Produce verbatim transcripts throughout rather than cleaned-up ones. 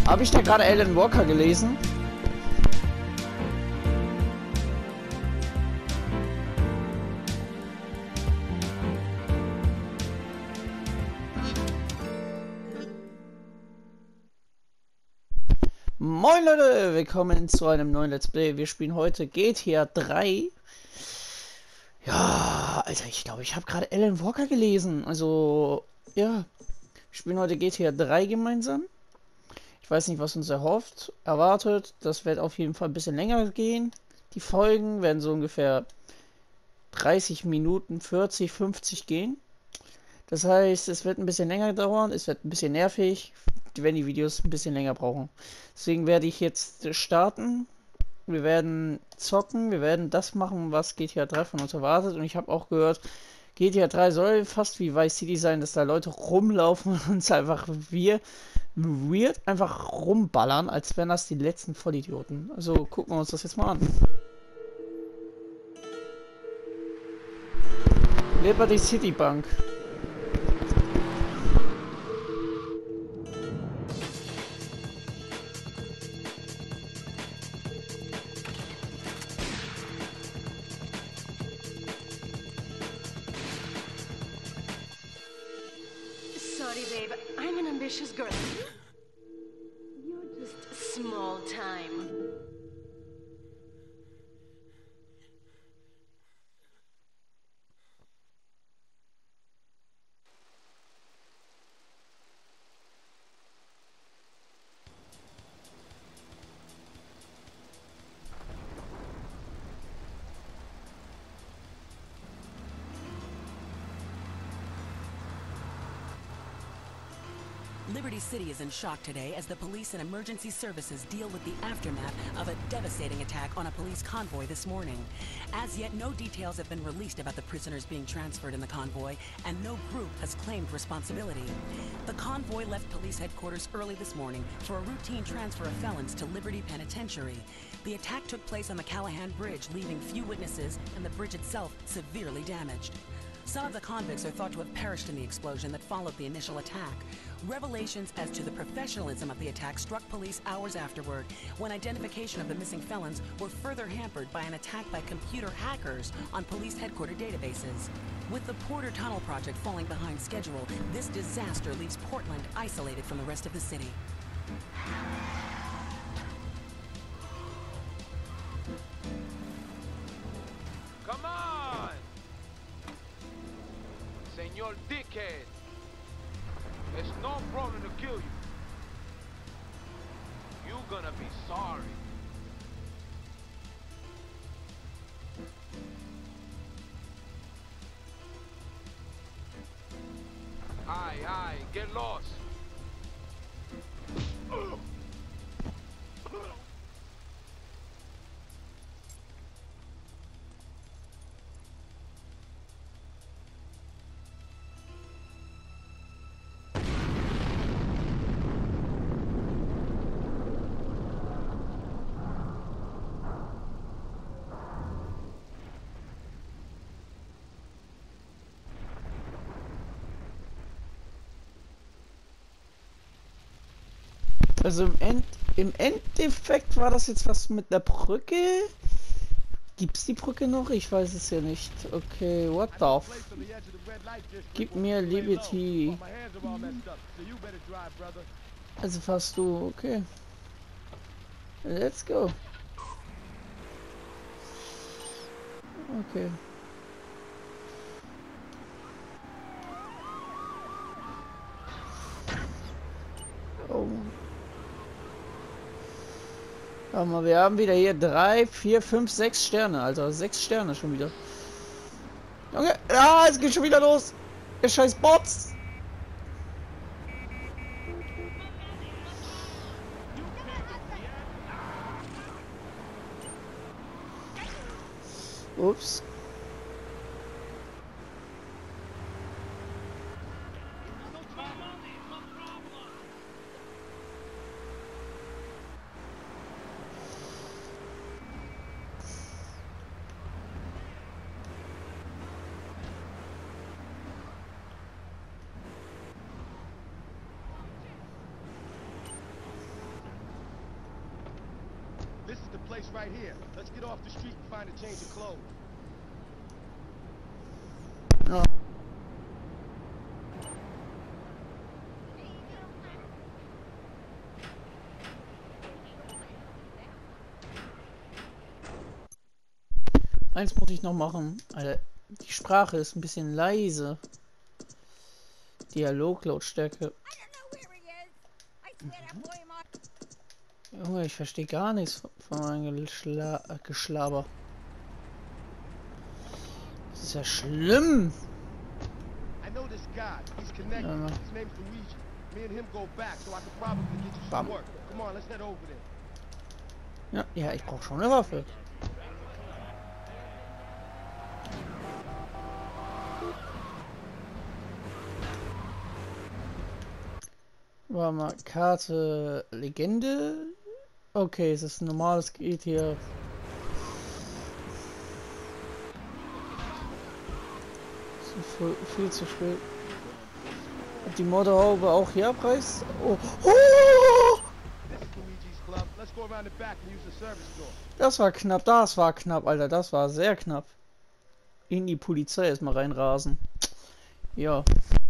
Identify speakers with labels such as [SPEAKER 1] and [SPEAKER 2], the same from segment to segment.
[SPEAKER 1] Habe ich da gerade Alan Walker gelesen? Moin Leute, willkommen zu einem neuen Let's Play. Wir spielen heute G T A drei. Ja, Alter, ich glaube, ich habe gerade Alan Walker gelesen. Also, ja, wir spielen heute G T A drei gemeinsam. Ich weiß nicht, was uns erhofft, erwartet. Das wird auf jeden Fall ein bisschen länger gehen. Die Folgen werden so ungefähr dreißig Minuten, vierzig, fünfzig gehen. Das heißt, es wird ein bisschen länger dauern, es wird ein bisschen nervig, wenn die Videos ein bisschen länger brauchen. Deswegen werde ich jetzt starten. Wir werden zocken, wir werden das machen, was G T A drei von uns erwartet. Und ich habe auch gehört, G T A drei soll fast wie Vice City sein, dass da Leute rumlaufen und uns einfach wir weird einfach rumballern, als wären das die letzten Vollidioten. Also gucken wir uns das jetzt mal an. Liberty City Bank.
[SPEAKER 2] Sorry, babe. I'm an ambitious girl. You're just small time.
[SPEAKER 3] Liberty City is in shock today as the police and emergency services deal with the aftermath of a devastating attack on a police convoy this morning. As yet, no details have been released about the prisoners being transferred in the convoy, and no group has claimed responsibility. The convoy left police headquarters early this morning for a routine transfer of felons to Liberty Penitentiary. The attack took place on the Callahan Bridge, leaving few witnesses and the bridge itself severely damaged. Some of the convicts are thought to have perished in the explosion that followed the initial attack. Revelations as to the professionalism of the attack struck police hours afterward, when identification of the missing felons were further hampered by an attack by computer hackers on police headquarter databases. With the Porter Tunnel project falling behind schedule, this disaster leaves Portland isolated from the rest of the city.
[SPEAKER 4] Come on! Senor Dickhead! It's no problem to kill you. You gonna be sorry. Aye, aye, get lost.
[SPEAKER 1] Also im, End, im Endeffekt war das jetzt was mit der Brücke. Gibt's die Brücke noch? Ich weiß es ja nicht. Okay, what the f... Gib mir Liberty. Also fast du, okay. Let's go. Okay. Oh. Warte mal, wir haben wieder hier drei, vier, fünf, sechs Sterne, Alter. Sechs Sterne schon wieder. Junge, ja, es geht schon wieder los. Ihr scheiß Bots. Ups.
[SPEAKER 5] This is the place right here. Let's get off the street and find a change of clothes.
[SPEAKER 1] Ja. Eins muss ich noch machen. Alter, die Sprache ist ein bisschen leise. Dialoglautstärke. Junge, ich verstehe gar nichts von meinem Geschla Geschlaber. Das ist ja schlimm.
[SPEAKER 5] I know this guy. He's connected.
[SPEAKER 1] Ja,
[SPEAKER 5] His name's Luigi. Me and him go back, so I could probably get you some
[SPEAKER 1] Bam.
[SPEAKER 5] work. Come on, let's head over there.
[SPEAKER 1] Ja, ja, ich brauche schon eine Waffe. Warte mal, Karte Legende. Okay, es ist ein normales G T A. Viel, viel zu spät. Ob die Motorhaube auch hier abreißt? Oh. Oh!
[SPEAKER 5] This is Luigi's club. Let's go around the back and use the service door.
[SPEAKER 1] Das war knapp, das war knapp, Alter, das war sehr knapp. In die Polizei erstmal reinrasen. Ja.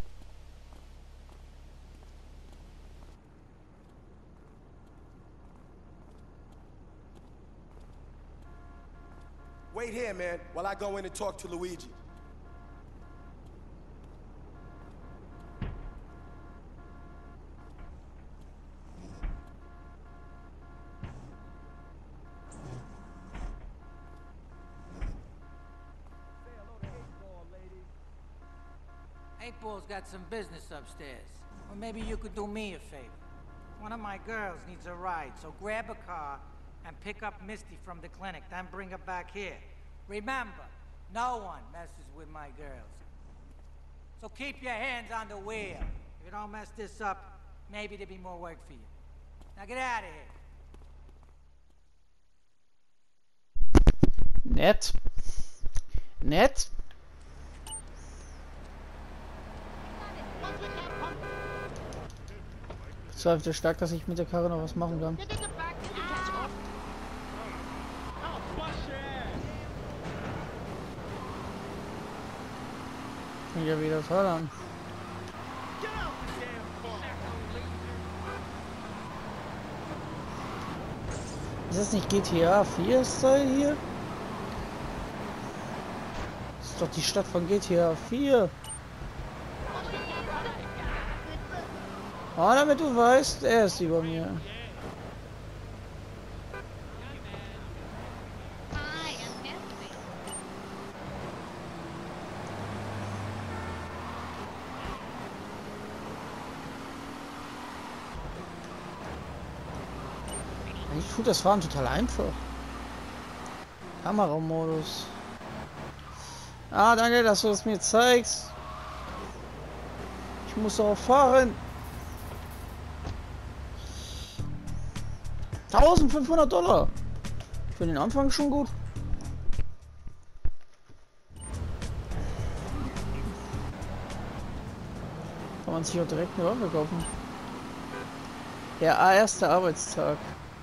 [SPEAKER 5] Wait here, man, while I go in and talk to Luigi.
[SPEAKER 6] Eight Ball's got some business upstairs. Or maybe you could do me a favor. One of my girls needs a ride, so grab a car and pick up Misty from the clinic, then bring her back here. Remember, no one messes with my girls. So keep your hands on the wheel. If you don't mess this up, maybe there'll be more work for you. Now get out of here.
[SPEAKER 1] Nett. Nett. Zweifel stark, dass ich mit der Karre noch was machen kann. Fängt ja wieder toll an. Ist das nicht G T A vier Style hier? Das ist doch die Stadt von G T A vier. Oh, damit du weißt, er ist über mir. Ich tue das Fahren total einfach. Kameramodus. Ah, danke, dass du es mir zeigst. Ich muss auch fahren. eintausendfünfhundert Dollar. Für den Anfang schon gut. Kann man sich auch direkt eine Waffe kaufen. Der erste Arbeitstag.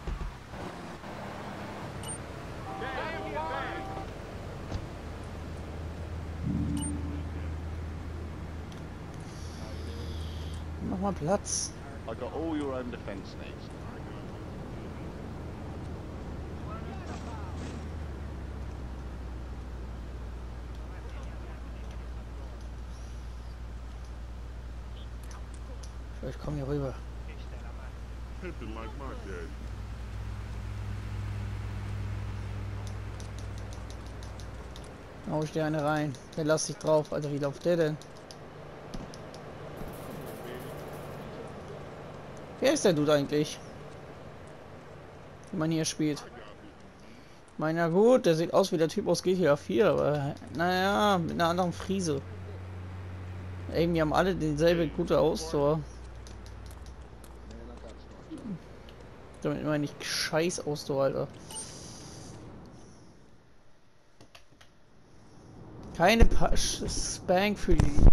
[SPEAKER 1] Mach mal Platz.
[SPEAKER 7] I got all your own defense needs.
[SPEAKER 1] Ich komme hier rüber.
[SPEAKER 8] Pimping like my dad.
[SPEAKER 1] Hau ich dir eine rein. Der lass dich drauf. Alter, wie läuft der denn? Wer ist der Dude eigentlich? Wie man hier spielt. Ich meine, ja gut, der sieht aus wie der Typ aus G T A vier, aber naja, mit einer anderen Frise. Irgendwie haben alle dieselbe gute Ausdauer. Damit meine ich scheiß Ausdauer, Alter. Keine pa Spank für die.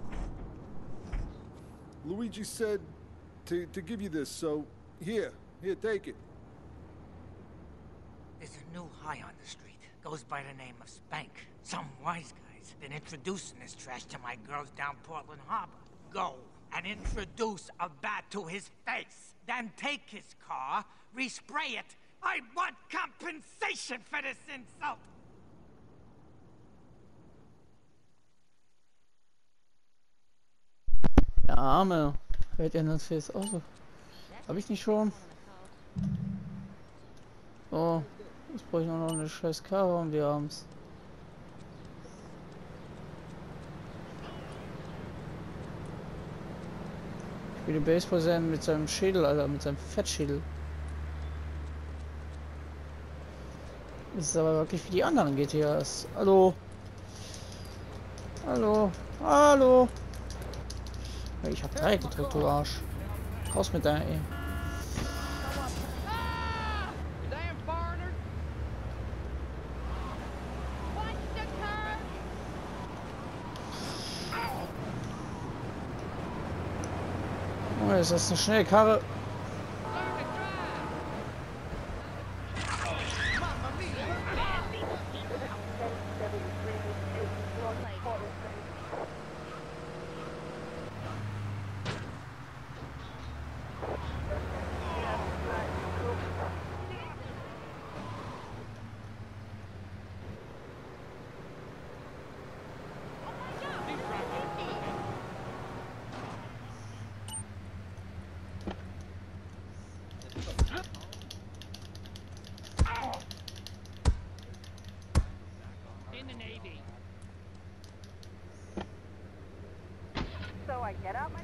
[SPEAKER 8] Luigi said to, to give you this, so here, here, take it.
[SPEAKER 6] There's a new high on the street. Goes by the name of Spank. Some wise guy's been introducing this trash to my girls down Portland Harbor. Go and introduce a bat to his face. Then take his car, respray it. I want compensation for this insult.
[SPEAKER 1] Der Arme. Hält er das Face auch so? Hab ich nicht schon? So. Jetzt brauche ich nur noch eine scheiß Karre und wir haben's. Ich spiele Baseball sein mit seinem Schädel, Alter, mit seinem Fettschädel. Das ist aber wirklich wie die anderen G T As. Hallo? Hallo? Hallo? Ich hab drei gedrückt, du Arsch. Raus mit deiner E. Oh, ist das eine schnelle Karre?
[SPEAKER 9] In the Navy.
[SPEAKER 10] So I get out my...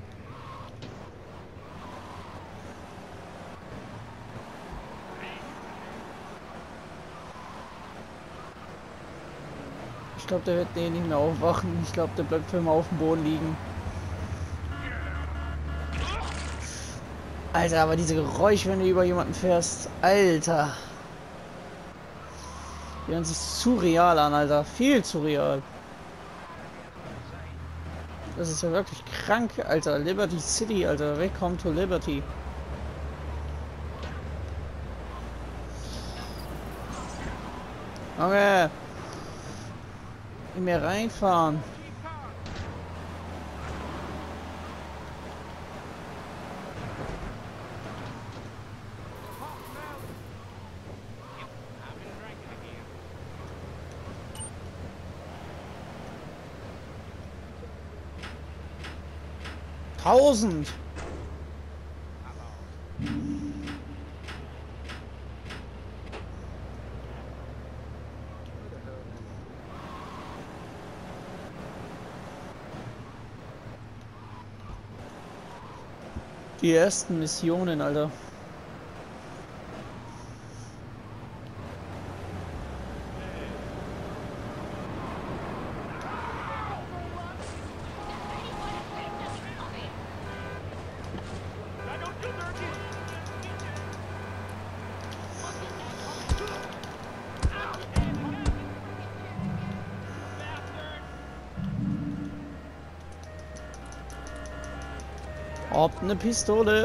[SPEAKER 1] Ich glaube, der wird nee, nicht mehr aufwachen. Ich glaube, der bleibt für immer auf dem Boden liegen. Alter, aber diese Geräusche, wenn du über jemanden fährst. Alter. Die hören sich zu real an, Alter. Viel zu real. Das ist ja wirklich krank, Alter. Liberty City, Alter. Welcome to Liberty. Okay. In mir reinfahren. Tausend. Die ersten Missionen, Alter. Habt eine Pistole.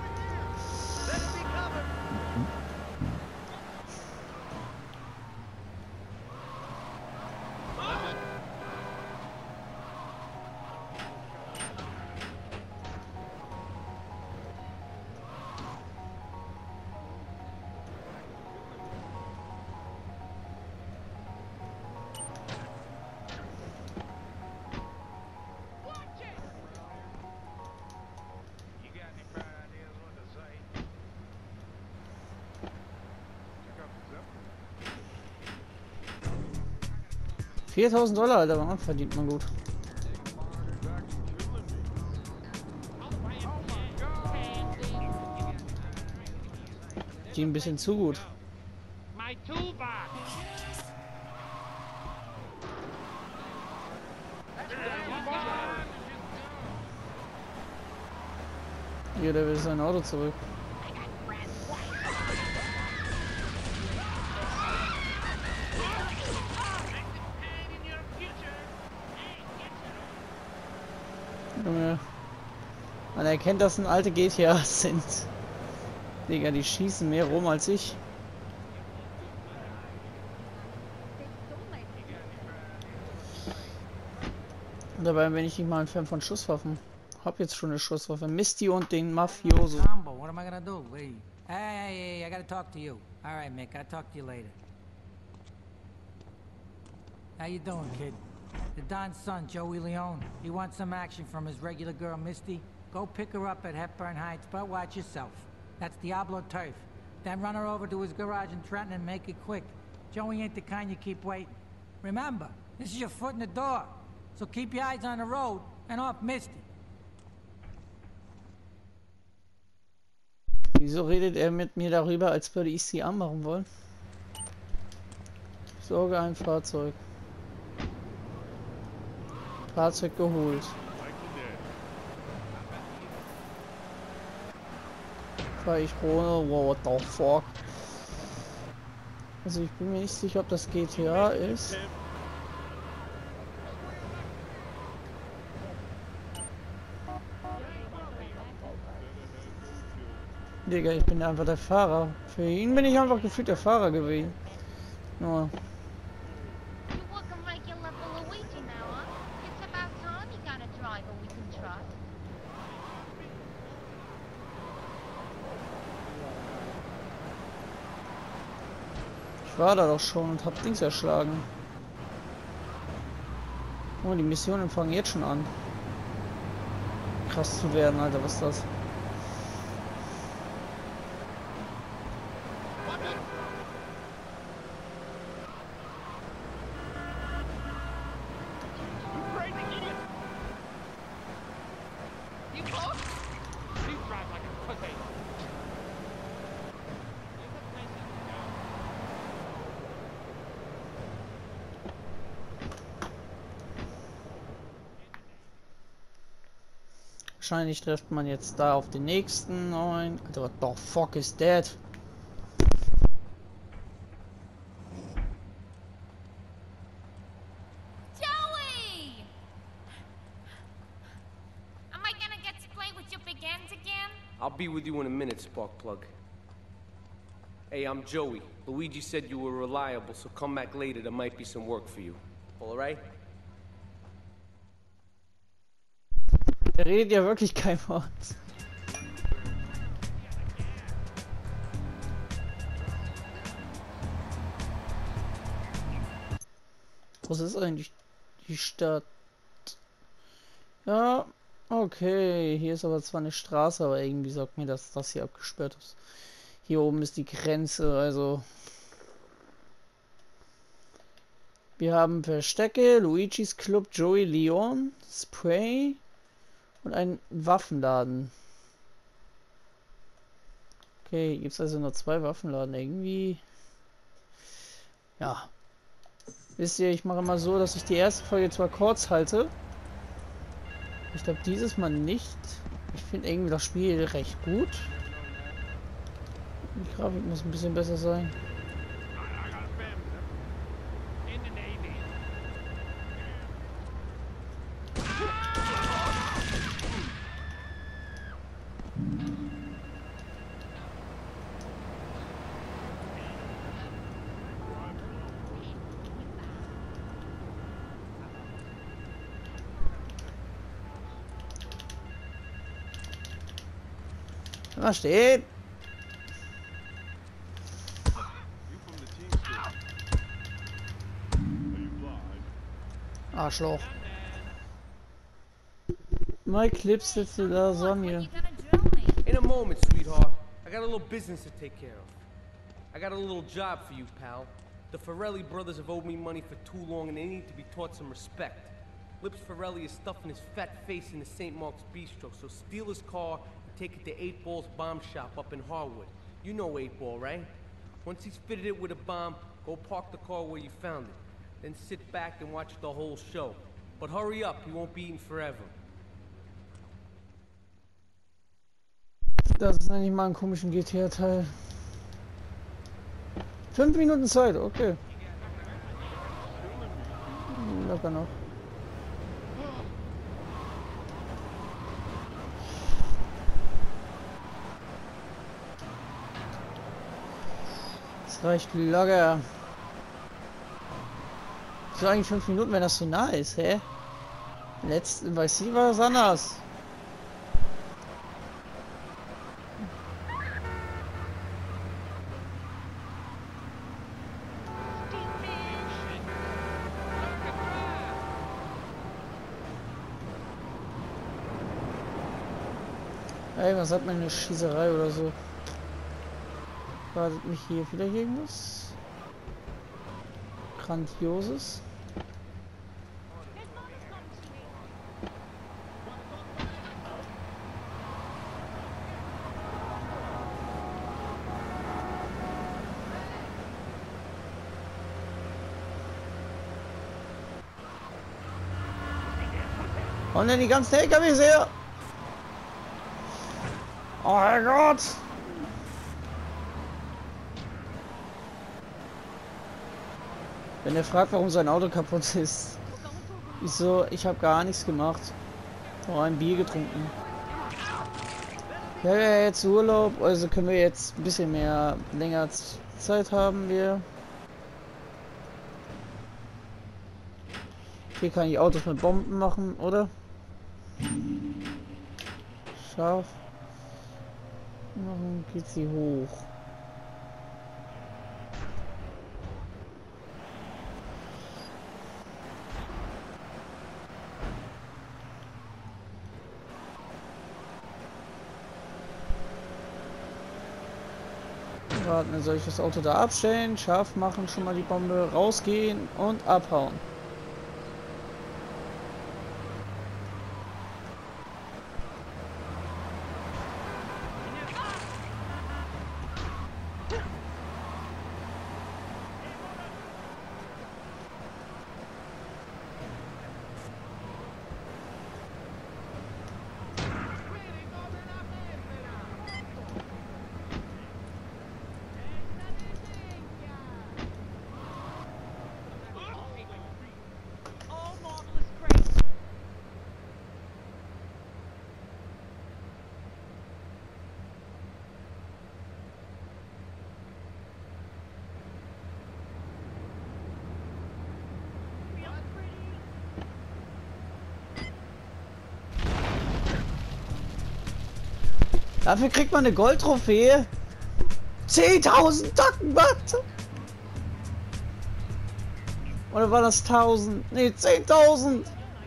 [SPEAKER 1] viertausend Dollar, Alter, man verdient man gut. Die ein bisschen zu gut. Hier, der will sein Auto zurück. Junge. Man erkennt, dass ein alte G T As sind. Digga, die schießen mehr rum als ich. Dabei bin ich nicht mal ein Fan von Schusswaffen. Hab jetzt schon eine Schusswaffe. Misty und den Mafioso.
[SPEAKER 6] Combo, what am I gonna do? Wait. Hey, hey, hey, I gotta talk to you. All right, Mick, I'll talk to you later. How you doing, kid? The Don's son, Joey Leone. He wants some action from his regular girl, Misty. Go pick her up at Hepburn Heights, but watch yourself. That's Diablo turf. Then run her over to his garage in Trenton and make it quick. Joey ain't the kind you keep waiting. Remember, this is your foot in the door. So keep your eyes on the road and off Misty.
[SPEAKER 1] Wieso redet er mit mir darüber, als würde ich sie anmachen wollen? Sorge ein Fahrzeug. Fahrzeug geholt. Fahr ich ohne. Wow, what the fuck? Also ich bin mir nicht sicher, ob das G T A ist. Digga, ich bin einfach der Fahrer. Für ihn bin ich einfach gefühlt der Fahrer gewesen. Nur. Ich war da doch schon und hab Dings erschlagen. Oh, die Missionen fangen jetzt schon an. Krass zu werden, Alter, was ist das? Wahrscheinlich trifft man jetzt da auf den nächsten neuen. Alter, what the fuck is that?
[SPEAKER 11] Joey! Am I gonna get to play with your big ends again?
[SPEAKER 12] I'll be with you in a minute, Sparkplug. Hey, I'm Joey. Luigi said you were reliable, so come back later. There might be some work for you. All right?
[SPEAKER 1] Er redet ja wirklich kein Wort. Was ist eigentlich die Stadt? Ja, okay. Hier ist aber zwar eine Straße, aber irgendwie sagt mir, dass das hier abgesperrt ist. Hier oben ist die Grenze, also... Wir haben Verstecke, Luigi's Club, Joey Leone, Spray... Und ein Waffenladen. Okay, gibt es also nur zwei Waffenladen irgendwie. Ja. Wisst ihr, ich mache mal so, dass ich die erste Folge zwar kurz halte. Ich glaube dieses Mal nicht. Ich finde irgendwie das Spiel recht gut. Die Grafik muss ein bisschen besser sein. Da steht. Arschloch. My clips sitzt da Sonja.
[SPEAKER 12] In a moment, sweetheart. I got a little business to take care of. I got a little job for you, pal. The Ferrelli brothers have owed me money for too long and they need to be taught some respect. Lips Ferrelli is stuffing his fat face in the Saint Mark's Bistro, so steal his car and take it to eight Ball's bomb shop up in Harwood. You know eight Ball, right? Once he's fitted it with a bomb, go park the car where you found it. Then sit back and watch the whole show. But hurry up, he won't be eaten forever.
[SPEAKER 1] Das ist eigentlich mal ein komischen G T A-Teil. Fünf Minuten Zeit, okay. Locker noch. Das reicht locker. So eigentlich fünf Minuten, wenn das so nah ist, hä? Letzten, bei sie war es anders. Ey, was hat meine Schießerei oder so? Wartet mich hier wieder irgendwas? Grandioses. Und dann die ganzen L K Ws her! Oh mein Gott! Wenn er fragt, warum sein Auto kaputt ist. Ich so, ich habe gar nichts gemacht. Nur ein Bier getrunken. Ja, ja, jetzt Urlaub, also können wir jetzt ein bisschen mehr länger Zeit haben wir. Hier kann ich Autos mit Bomben machen, oder? Scharf. Warum geht sie hoch? Warten, soll ich das Auto da abstellen, scharf machen, schon mal die Bombe, rausgehen und abhauen. Dafür kriegt man eine Goldtrophäe. zehntausend Tacken-Watt. Oder war das tausend? Ne, zehntausend.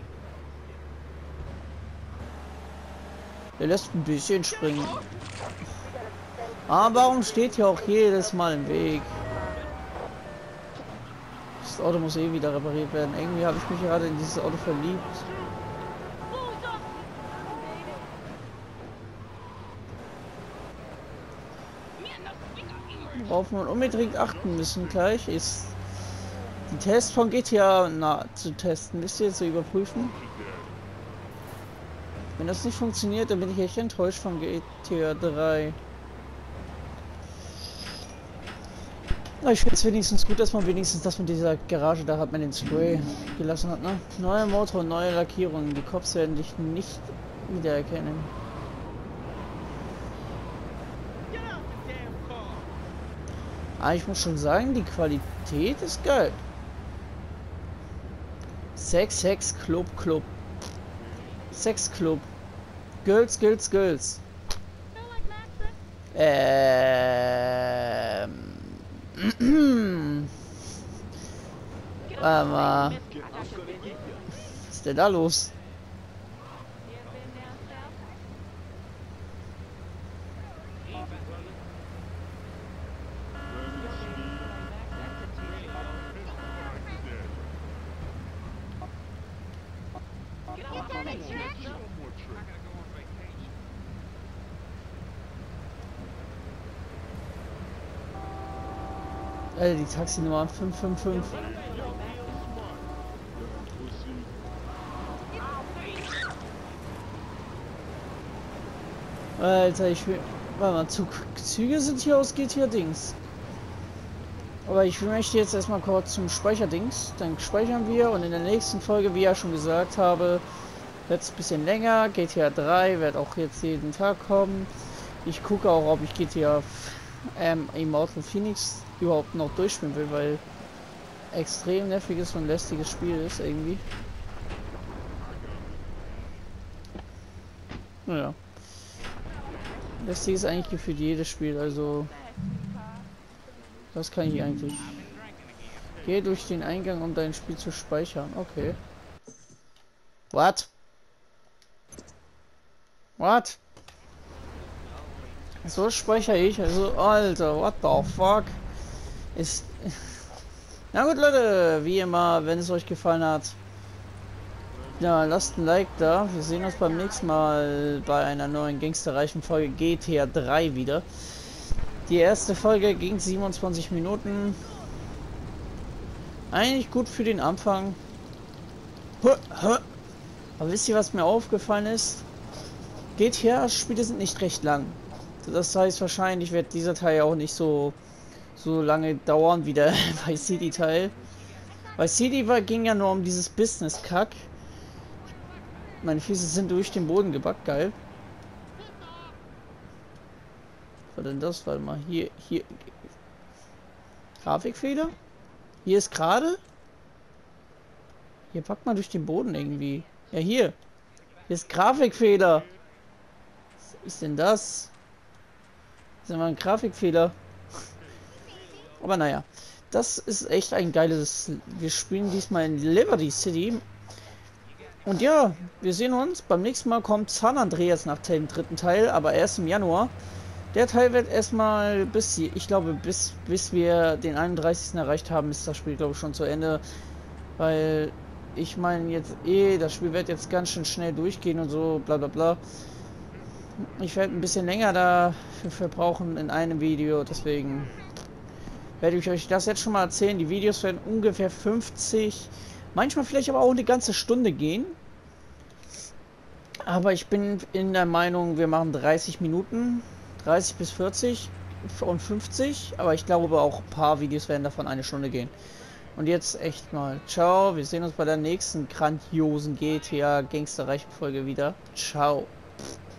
[SPEAKER 1] Der lässt ein bisschen springen. Aber warum steht hier auch jedes Mal im Weg? Das Auto muss eh wieder repariert werden. Irgendwie habe ich mich gerade in dieses Auto verliebt. Worauf wir unbedingt achten müssen gleich ist die Tests von G T A na, zu testen. Wisst ihr, zu überprüfen? Wenn das nicht funktioniert, dann bin ich echt enttäuscht von G T A drei. Na, ich finde es wenigstens gut, dass man wenigstens das mit dieser Garage da hat, man den Spray gelassen hat, ne? Neuer Motor und neue Lackierungen. Die Cops werden dich nicht wiedererkennen. Aber ich muss schon sagen, die Qualität ist geil. Sex, Sex, Club, Club. Sex Club. Girls, Girls, Girls. Ähm. Warte mal. Was ist denn da los? Äh, die Taxinummer fünf fünf fünf. Alter, ich will... Warte mal, Zug Züge sind hier aus G T A Dings. Aber ich möchte jetzt erstmal kurz zum Speicherdings. Dann speichern wir und in der nächsten Folge, wie ich ja schon gesagt habe, wird es ein bisschen länger. G T A drei wird auch jetzt jeden Tag kommen. Ich gucke auch, ob ich G T A ähm, Immortal Phoenix überhaupt noch durchspielen will, weil extrem nerviges und lästiges Spiel ist irgendwie. Naja. Lästig ist eigentlich gefühlt jedes Spiel, also das kann ich eigentlich. Geh durch den Eingang, um dein Spiel zu speichern. Okay. What? What? So speichere ich, also Alter, what the fuck? Ist. Na gut, Leute, wie immer, wenn es euch gefallen hat, ja, lasst ein Like da. Wir sehen uns beim nächsten Mal bei einer neuen gangsterreichen Folge G T A drei wieder. Die erste Folge ging siebenundzwanzig Minuten. Eigentlich gut für den Anfang. Aber wisst ihr, was mir aufgefallen ist? G T A-Spiele sind nicht recht lang. Das heißt, wahrscheinlich wird dieser Teil auch nicht so so lange dauern wie der bei City-Teil. Bei City war, ging ja nur um dieses Business-Kack. Meine Füße sind durch den Boden gebackt, geil. Was denn das? Warte mal, hier, hier. Grafikfehler? Hier ist gerade. Hier packt man durch den Boden irgendwie. Ja, hier. Hier ist Grafikfehler. Was ist denn das? Das ist immer ein Grafikfehler. Aber naja. Das ist echt ein geiles. Wir spielen diesmal in Liberty City. Und ja, wir sehen uns. Beim nächsten Mal kommt San Andreas nach dem dritten Teil, aber erst im Januar. Der Teil wird erstmal bis, ich glaube, bis, bis wir den einunddreißigsten erreicht haben, ist das Spiel, glaube ich, schon zu Ende. Weil, ich meine jetzt eh, das Spiel wird jetzt ganz schön schnell durchgehen und so, bla bla bla. Ich werde ein bisschen länger dafür verbrauchen in einem Video, deswegen werde ich euch das jetzt schon mal erzählen. Die Videos werden ungefähr fünfzig, manchmal vielleicht aber auch eine ganze Stunde gehen. Aber ich bin in der Meinung, wir machen dreißig Minuten. dreißig bis vierzig und fünfzig, aber ich glaube auch ein paar Videos werden davon eine Stunde gehen. Und jetzt echt mal ciao, wir sehen uns bei der nächsten grandiosen G T A Gangsterreichen Folge wieder. Ciao.